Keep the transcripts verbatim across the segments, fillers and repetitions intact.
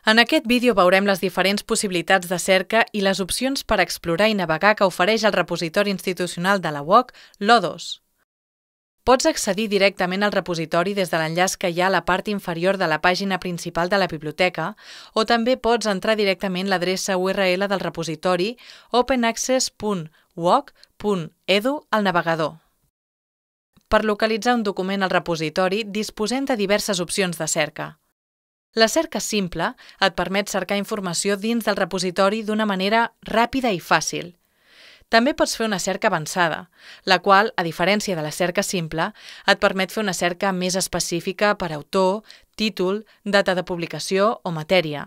En aquest vídeo veurem les diferents possibilitats de cerca i les opcions per explorar i navegar que ofereix el repositori institucional de la U O C, l'O dos. Pots accedir directament al repositori des de l'enllaç que hi ha a la part inferior de la pàgina principal de la biblioteca, o també pots entrar directament l'adreça U R L del repositori open access punt u o c punt e d u al navegador. Per localitzar un document al repositori disposem de diverses opcions de cerca. La cerca simple et permet cercar informació dins del repositori d'una manera ràpida i fàcil. També pots fer una cerca avançada, la qual, a diferència de la cerca simple, et permet fer una cerca més específica per autor, títol, data de publicació o matèria.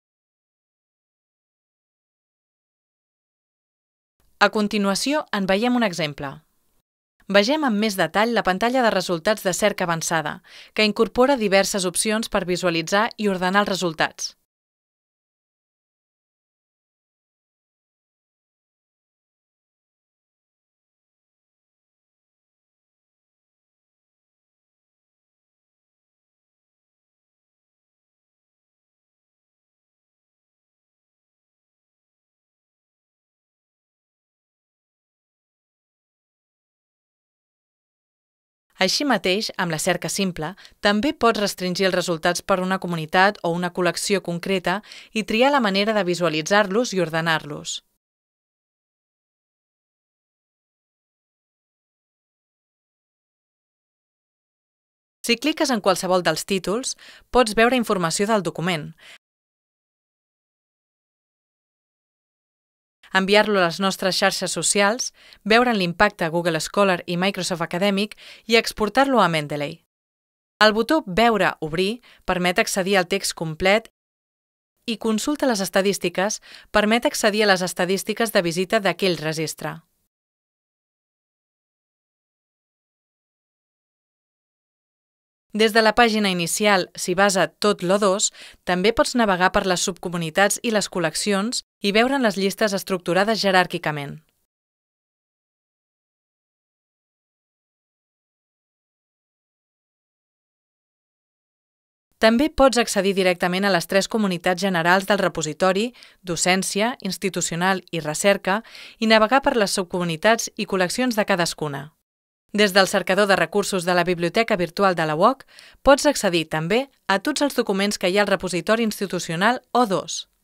A continuació, en veiem un exemple. Vegem amb més detall la pantalla de resultats de cerca avançada, que incorpora diverses opcions per visualitzar i ordenar els resultats. Així mateix, amb la cerca simple, també pots restringir els resultats per una comunitat o una col·lecció concreta i triar la manera de visualitzar-los i ordenar-los. Si cliques en qualsevol dels títols, pots veure informació del document, enviar-lo a les nostres xarxes socials, veure'n l'impacte a Google Scholar i Microsoft Academic i exportar-lo a Mendeley. El botó Veure, obrir permet accedir al text complet i Consulta les estadístiques permet accedir a les estadístiques de visita d'aquell registre. Des de la pàgina inicial, si vas a Tot l'O dos, també pots navegar per les subcomunitats i les col·leccions i veure'n les llistes estructurades jeràrquicament. També pots accedir directament a les tres comunitats generals del repositori, docència, institucional i recerca, i navegar per les subcomunitats i col·leccions de cadascuna. Des del cercador de recursos de la Biblioteca Virtual de la U O C, pots accedir també a tots els documents que hi ha al repositori institucional O dos.